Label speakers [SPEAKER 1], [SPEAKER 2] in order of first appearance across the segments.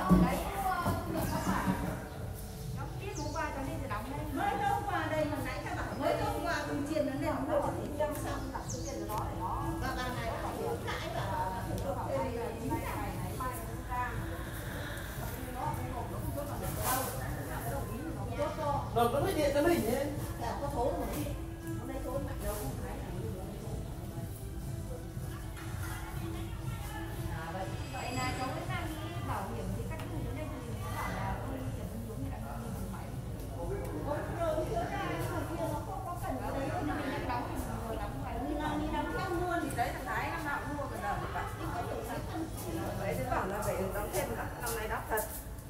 [SPEAKER 1] Rồi có nói điện cho mình nhé.
[SPEAKER 2] Có số mà đi. Hôm nay số mạnh đâu không thấy là
[SPEAKER 3] vậy là cháu mới đăng ký bảo hiểm thì các thứ đến đây thì cháu bảo là tôi Trần Văn Dũng thì đã đăng ký máy.
[SPEAKER 2] rồi chưa ra mà kia nó không có cần cái đấy đâu.
[SPEAKER 3] Mình đóng thì vừa đóng vài
[SPEAKER 2] Đi đóng theo luôn thì đấy thằng Thái năm nào cũng mua cái đời để bác sĩ có đủ sách. Vậy thì bảo là phải đóng thêm năm nay đắt thật.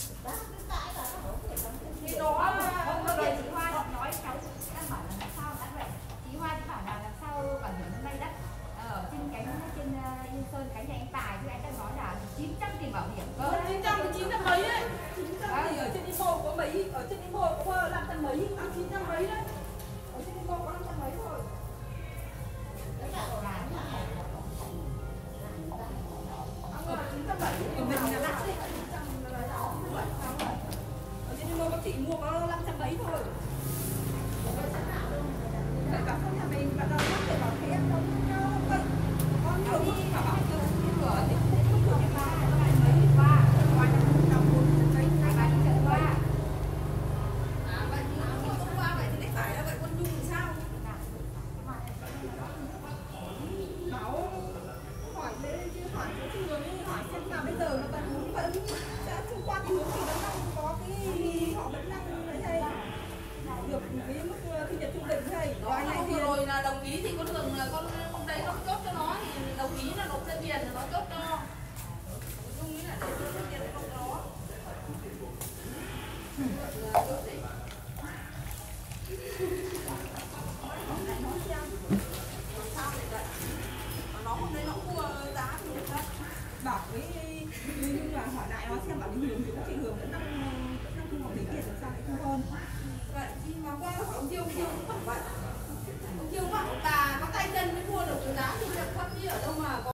[SPEAKER 3] thì đó hôm nay chị Hoa nói cháu đang bảo là làm sao đắt vậy. Chị Hoa thì bảo là làm sao bảo hiểm năm nay đắt ở trên Yên Sơn cánh nhà anh Tài chứ anh đang nói là 900 tiền bảo hiểm cơ.
[SPEAKER 2] 900 thì 900 mấy đấy. 900 thì ở trên Ipo có mấy, ở trên Ipo có 500 mấy, 900 mấy đấy. Ở trên Ipo có 500 mấy thôi. Đấy là ở bán. Ở 970 của mình là đắt đấy. Ở trên Ipo có chị mua có 500 mấy thôi. Đấy bảo không nhà mình bắt đầu bắt để bảo thế em không có con nhiều đi bảo bảo tôi không cửa thì không cửa cái ba mấy qua qua trong một mấy hai ba đi chợ qua vậy thì không qua vậy thì đấy phải là vậy con Nhung thì sao bảo hỏi đấy chứ hỏi cái người ấy hỏi xem là bây giờ nó vẫn sẽ không qua thì hướng thì vẫn đang có cái họ vẫn đang đấy hay được cái mức thu nhập trung bình hay
[SPEAKER 4] đó này thì rồi là đồng ý thì con thường là con đấy nó chốt cho nó thì đồng ý là nộp thêm tiền là nó chốt cho không nghĩ là để chốt thêm tiền không cho nó nó hôm nay nó mua giá thì được đấy
[SPEAKER 2] bảo với nhưng mà hỏi lại nó xem bảo đi Hường thì có chị Hường vẫn đang thu học lấy tiền làm sao lại không hơn
[SPEAKER 4] vậy